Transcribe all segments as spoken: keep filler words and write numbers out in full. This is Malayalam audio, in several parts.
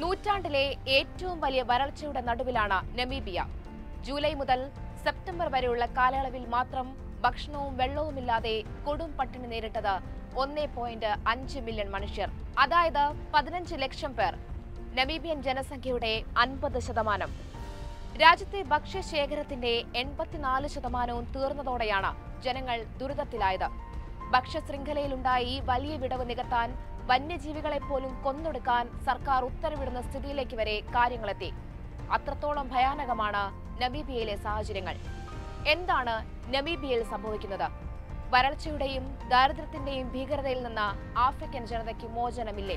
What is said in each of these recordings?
നൂറ്റാണ്ടിലെ ഏറ്റവും വലിയ വരൾച്ചയുടെ നടുവിലാണ് നമീബിയ. ജൂലൈ മുതൽ സെപ്റ്റംബർ വരെയുള്ള കാലയളവിൽ മാത്രം ഭക്ഷണവും വെള്ളവുമില്ലാതെ കൊടും പട്ടിണി നേരിട്ടത് ഒന്നേ പോയിന്റ് അഞ്ച് മില്യൺ മനുഷ്യർ, അതായത് പതിനഞ്ച് ലക്ഷം പേർ. നമീബിയൻ ജനസംഖ്യയുടെ അൻപത് ശതമാനം. രാജ്യത്തെ ഭക്ഷ്യശേഖരത്തിന്റെ എൺപത്തിനാല് ശതമാനവും തീർന്നതോടെയാണ് ജനങ്ങൾ ദുരിതത്തിലായത്. ഭക്ഷ്യശൃംഖലയിലുണ്ടായ ഈ വലിയ വിടവ് നികത്താൻ വന്യജീവികളെ പോലും കൊന്നൊടുക്കാൻ സർക്കാർ ഉത്തരവിടുന്ന സ്ഥിതിയിലേക്ക് വരെ കാര്യങ്ങളെത്തി. അത്രത്തോളം ഭയാനകമാണ് നമീബിയയിലെ സാഹചര്യങ്ങൾ. എന്താണ് നമീബിയയിൽ സംഭവിക്കുന്നത്? വരൾച്ചയുടെയും ദാരിദ്ര്യത്തിന്റെയും ഭീകരതയിൽ നിന്ന് ആഫ്രിക്കൻ ജനതയ്ക്ക് മോചനമില്ലേ?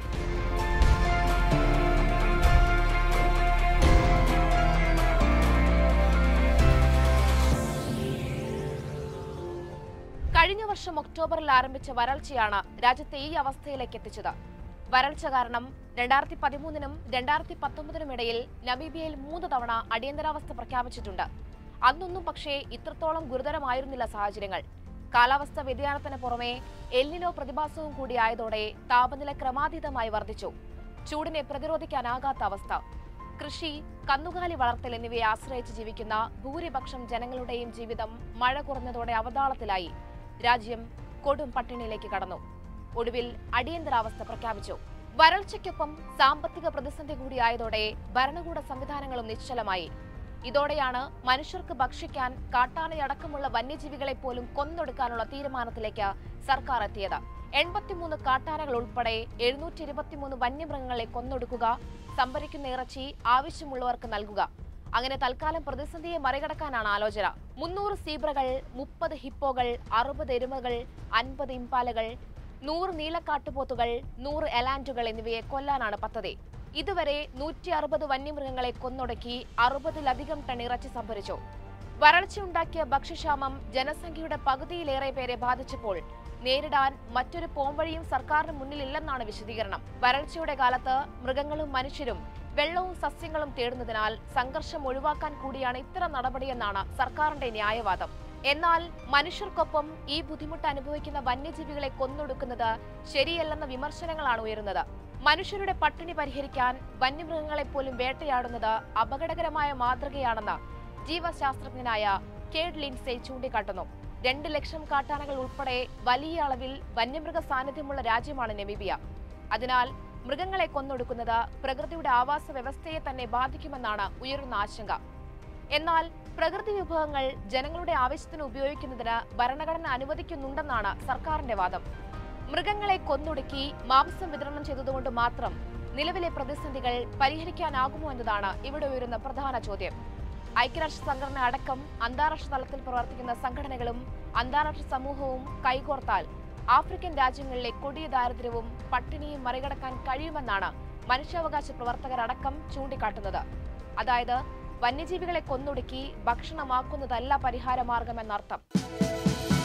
കഴിഞ്ഞ വർഷം ഒക്ടോബറിൽ ആരംഭിച്ച വരൾച്ചയാണ് രാജ്യത്തെ ഈ അവസ്ഥയിലേക്ക് എത്തിച്ചത്. വരൾച്ച കാരണം രണ്ടായിരത്തി പതിമൂന്നിനും രണ്ടായിരത്തി പത്തൊമ്പതിനും ഇടയിൽ നമീബിയയിൽ മൂന്ന് തവണ അടിയന്തരാവസ്ഥ പ്രഖ്യാപിച്ചിട്ടുണ്ട്. അന്നൊന്നും പക്ഷേ ഇത്രത്തോളം ഗുരുതരമായിരുന്നില്ല സാഹചര്യങ്ങൾ. കാലാവസ്ഥ വ്യതിയാനത്തിന് പുറമെ എൽനിനോ പ്രതിഭാസവും കൂടിയായതോടെ താപനില ക്രമാതീതമായി വർദ്ധിച്ചു. ചൂടിനെ പ്രതിരോധിക്കാനാകാത്ത അവസ്ഥ. കൃഷി, കന്നുകാലി വളർത്തൽ എന്നിവയെ ആശ്രയിച്ച് ജീവിക്കുന്ന ഭൂരിപക്ഷം ജനങ്ങളുടെയും ജീവിതം മഴ കുറഞ്ഞതോടെ അവതാളത്തിലായി. രാജ്യം കൊടും പട്ടിണിയിലേക്ക് കടന്നു. ഒടുവിൽ അടിയന്തരാവസ്ഥ പ്രഖ്യാപിച്ചു. വരൾച്ചയ്ക്കൊപ്പം സാമ്പത്തിക പ്രതിസന്ധി കൂടിയായതോടെ ഭരണകൂട സംവിധാനങ്ങളും നിശ്ചലമായി. ഇതോടെയാണ് മനുഷ്യർക്ക് ഭക്ഷിക്കാൻ കാട്ടാനയടക്കമുള്ള വന്യജീവികളെ പോലും കൊന്നൊടുക്കാനുള്ള തീരുമാനത്തിലേക്ക് സർക്കാർ എത്തിയത്. എൺപത്തിമൂന്ന് കാട്ടാനകൾ ഉൾപ്പെടെ എഴുന്നൂറ്റി ഇരുപത്തിമൂന്ന് വന്യമൃഗങ്ങളെ കൊന്നൊടുക്കുക, സംഭരിക്കുന്ന ഇറച്ചി ആവശ്യമുള്ളവർക്ക് നൽകുക. അങ്ങനെ തൽക്കാലം പ്രതിസന്ധിയെ മറികടക്കാനാണ് ആലോചന. മുന്നൂറ് സീബ്രകൾ, മുപ്പത് ഹിപ്പോകൾ, അറുപത് എരുമകൾ, അൻപത് ഇംപാലകൾ, നൂറ് നീലക്കാട്ടുപോത്തുകൾ, നൂറ് എലാൻഡുകൾ എന്നിവയെ കൊല്ലാനാണ് പദ്ധതി. ഇതുവരെ നൂറ്റി അറുപത് വന്യമൃഗങ്ങളെ കൊന്നൊടുക്കി അറുപതിലധികം ടൺ ഇറച്ചി സംഭരിച്ചു. വരൾച്ചയുണ്ടാക്കിയ ഭക്ഷ്യക്ഷാമം ജനസംഖ്യയുടെ പകുതിയിലേറെ പേരെ ബാധിച്ചപ്പോൾ നേരിടാൻ മറ്റൊരു പോംവഴിയും സർക്കാരിന് മുന്നിലില്ലെന്നാണ് വിശദീകരണം. വരൾച്ചയുടെ കാലത്ത് മൃഗങ്ങളും മനുഷ്യരും വെള്ളവും സസ്യങ്ങളും തേടുന്നതിനാൽ സംഘർഷം ഒഴിവാക്കാൻ കൂടിയാണ് ഇത്തരം നടപടിയെന്നാണ് സർക്കാരിന്റെ ന്യായവാദം. എന്നാൽ മനുഷ്യർക്കൊപ്പം ഈ ബുദ്ധിമുട്ട് അനുഭവിക്കുന്ന വന്യജീവികളെ കൊന്നൊടുക്കുന്നത് ശരിയല്ലെന്ന വിമർശനങ്ങളാണ് ഉയരുന്നത്. മനുഷ്യരുടെ പട്ടിണി പരിഹരിക്കാൻ വന്യമൃഗങ്ങളെ പോലും വേട്ടയാടുന്നത് അപകടകരമായ മാതൃകയാണെന്ന് ജീവശാസ്ത്രജ്ഞനായ കേഡ് ലിൻസെ ചൂണ്ടിക്കാട്ടുന്നു. രണ്ട് ലക്ഷം കാട്ടാനകൾ ഉൾപ്പെടെ വലിയ അളവിൽ വന്യമൃഗ സാന്നിധ്യമുള്ള രാജ്യമാണ് നമീബിയ. അതിനാൽ മൃഗങ്ങളെ കൊന്നൊടുക്കുന്നത് പ്രകൃതിയുടെ ആവാസ വ്യവസ്ഥയെ തന്നെ ബാധിക്കുമെന്നാണ് ഉയരുന്ന ആശങ്ക. എന്നാൽ പ്രകൃതി വിഭവങ്ങൾ ജനങ്ങളുടെ ആവശ്യത്തിന് ഉപയോഗിക്കുന്നതിന് ഭരണഘടന അനുവദിക്കുന്നുണ്ടെന്നാണ് സർക്കാരിന്റെ വാദം. മൃഗങ്ങളെ കൊന്നൊടുക്കി മാംസം വിതരണം ചെയ്തതുകൊണ്ട് മാത്രം നിലവിലെ പ്രതിസന്ധികൾ പരിഹരിക്കാനാകുമോ എന്നതാണ് ഇവിടെ ഉയരുന്ന പ്രധാന ചോദ്യം. ഐക്യരാഷ്ട്ര സംഘടന അടക്കം അന്താരാഷ്ട്ര തലത്തിൽ പ്രവർത്തിക്കുന്ന സംഘടനകളും അന്താരാഷ്ട്ര സമൂഹവും കൈകോർത്താൽ ആഫ്രിക്കൻ രാജ്യങ്ങളിലെ കൊടിയ ദാരിദ്ര്യവും പട്ടിണിയും മറികടക്കാൻ കഴിയുമെന്നാണ് മനുഷ്യാവകാശ പ്രവർത്തകരടക്കം ചൂണ്ടിക്കാട്ടുന്നത്. അതായത് വന്യജീവികളെ കൊന്നൊടുക്കി ഭക്ഷണമാക്കുന്നതല്ല പരിഹാരമാർഗമെന്നർത്ഥം.